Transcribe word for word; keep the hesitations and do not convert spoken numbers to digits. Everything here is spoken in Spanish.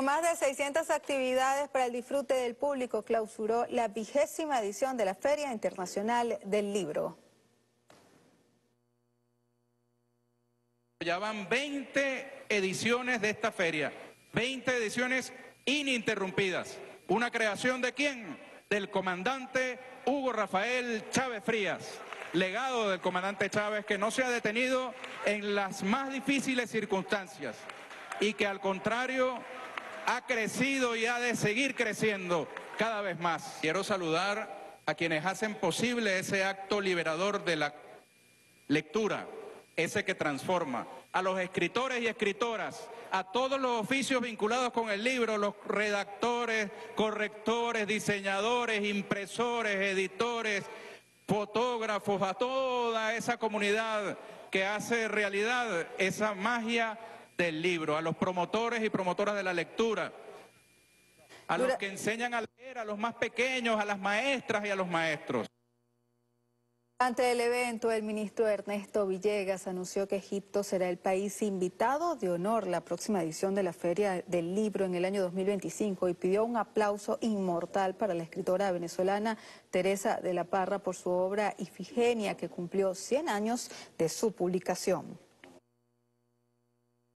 Con más de seiscientas actividades para el disfrute del público, clausuró la vigésima edición de la Feria Internacional del Libro. Ya van veinte ediciones de esta feria, veinte ediciones ininterrumpidas. ¿Una creación de quién? Del comandante Hugo Rafael Chávez Frías, legado del comandante Chávez, que no se ha detenido en las más difíciles circunstancias y que al contrario ha crecido y ha de seguir creciendo cada vez más. Quiero saludar a quienes hacen posible ese acto liberador de la lectura, ese que transforma, a los escritores y escritoras, a todos los oficios vinculados con el libro, los redactores, correctores, diseñadores, impresores, editores, fotógrafos, a toda esa comunidad que hace realidad esa magia del libro, a los promotores y promotoras de la lectura, a los que enseñan a leer, a los más pequeños, a las maestras y a los maestros. Ante el evento, el ministro Ernesto Villegas anunció que Egipto será el país invitado de honor la próxima edición de la Feria del Libro en el año dos mil veinticinco y pidió un aplauso inmortal para la escritora venezolana Teresa de la Parra por su obra Ifigenia, que cumplió cien años de su publicación.